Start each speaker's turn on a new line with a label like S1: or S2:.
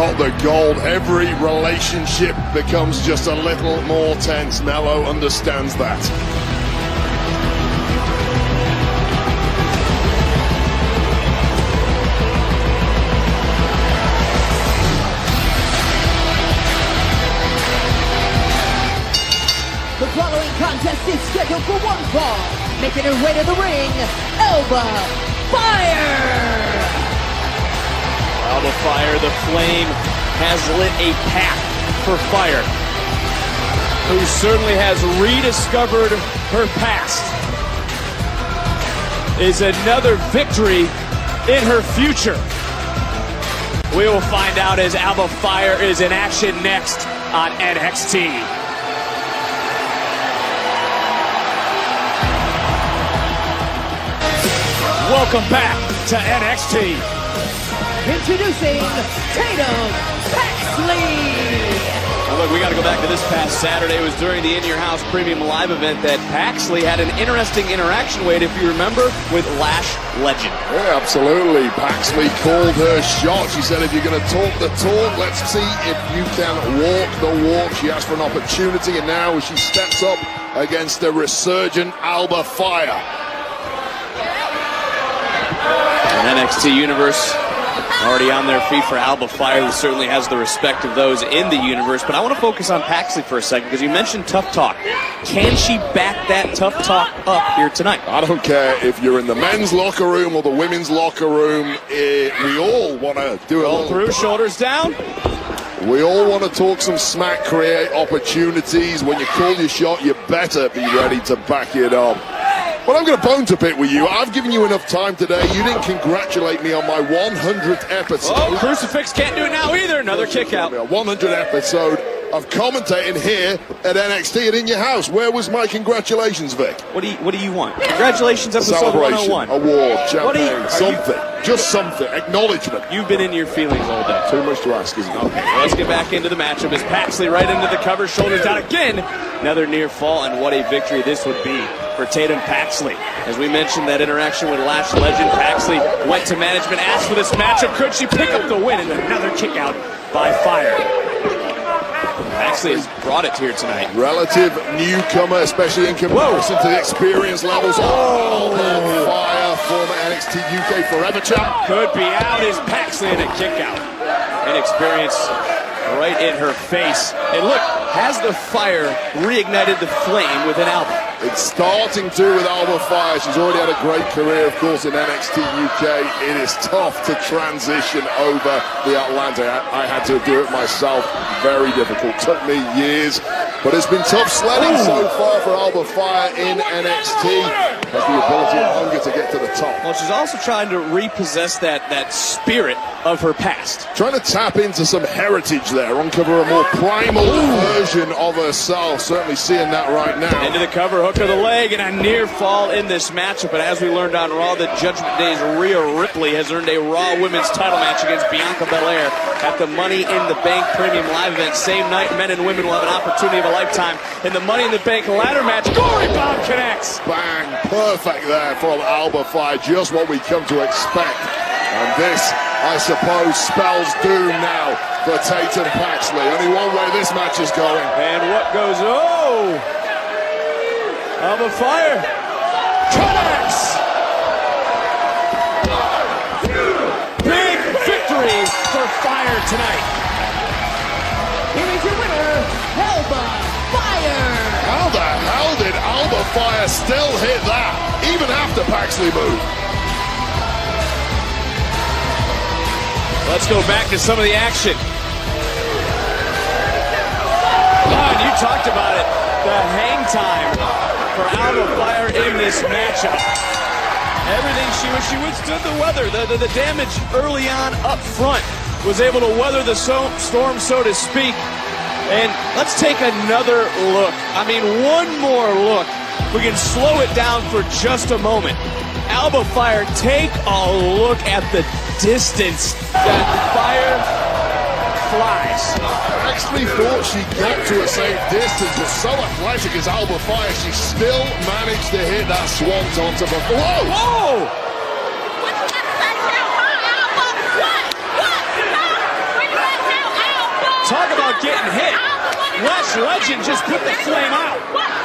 S1: got the gold. Every relationship becomes just a little more tense. Mello understands that.
S2: The following contest is scheduled for one fall. Making her way to the ring, Alba Fyre!
S3: Alba Fyre, the flame, has lit a path for Fyre, who certainly has rediscovered her past. Is another victory in her future? We will find out as Alba Fyre is in action next on NXT. Welcome back to NXT.
S2: Introducing Tatum Paxley.
S3: Now look, we got to go back to this past Saturday. It was during the In Your House Premium Live event that Paxley had an interesting interaction, Wade, if you remember, with Lash Legend.
S1: Yeah, absolutely. Paxley called her shot. She said, if you're going to talk the talk, let's see if you can walk the walk. She asked for an opportunity, and now she steps up against the resurgent Alba Fyre.
S3: NXT Universe already on their feet for Alba Fyre, who certainly has the respect of those in the universe. But I want to focus on Paxley for a second, because you mentioned tough talk. Can she back that tough talk up here tonight?
S1: I don't care if you're in the men's locker room or the women's locker room. We all want to do it all
S3: through, shoulders down.
S1: We all want to talk some smack, create opportunities. When you call your shot, you better be ready to back it up. Well, I'm going to bone to bit with you. I've given you enough time today. You didn't congratulate me on my 100th episode.
S3: Oh, Crucifix can't do it now either. Another kick out.
S1: 100th episode of commentating here at NXT and In Your House. Where was my congratulations, Vic?
S3: What do you want? Congratulations, episode
S1: Celebration,
S3: 101.
S1: Award, champagne, something. Just something. Acknowledgement.
S3: You've been in your feelings all day.
S1: Too much to ask, isn't it?
S3: Okay, well, let's get back into the matchup as Paxley right into the cover, shoulders down again. Another near fall, and what a victory this would be for Tatum Paxley. As we mentioned, that interaction with Lash Legend, Paxley went to management, asked for this matchup. Could she pick up the win? And another kick out by Fyre. Paxley has brought it here tonight.
S1: Relative newcomer, especially in comparison to the experience levels. Oh, Fyre, former NXT UK Forever champ.
S3: Could be out as Paxley in a kick out. Inexperience right in her face. And look, has the fire reignited the flame within Alba?
S1: It's starting to with Alba Fyre. She's already had a great career, of course, in NXT UK. It is tough to transition over the Atlantic. I had to do it myself. Very difficult. Took me years. But it's been tough sledding so far for Alba Fyre in NXT. Has the ability and hunger to get to the top.
S3: Well, she's also trying to repossess that spirit of her past.
S1: Trying to tap into some heritage there, uncover a more primal version of herself. Certainly seeing that right now.
S3: Into the cover, hook of the leg, and a near fall in this matchup. But as we learned on Raw, the Judgment Day's Rhea Ripley has earned a Raw Women's title match against Bianca Belair at the Money in the Bank Premium Live event. Same night, men and women will have an opportunity of a lifetime in the Money in the Bank ladder match. Gory Bomb connects.
S1: Bang, perfect there from Alba Fyre. Just what we come to expect. And this, I suppose, spells doom now for Tatum Paxley. Only one way this match is going.
S3: And what goes, Alba Fyre connects. Big victory for Fyre tonight.
S2: Here is your winner, Alba Fyre.
S1: How the hell did Alba Fyre still hit that, even after Paxley moved?
S3: Let's go back to some of the action. And you talked about it, the hang time for Alba Fyre in this matchup. Everything she withstood the weather, the damage early on up front, was able to weather the storm, so to speak. And let's take another look. I mean, one more look. We can slow it down for just a moment. Alba Fyre, take a look at the distance that Fyre flies.
S1: Paxley thought she got to a safe distance, but so athletic as Alba Fyre, she still managed to hit that swanton to the floor.
S3: Whoa! Talk about getting hit. Lash Legend just put the flame out.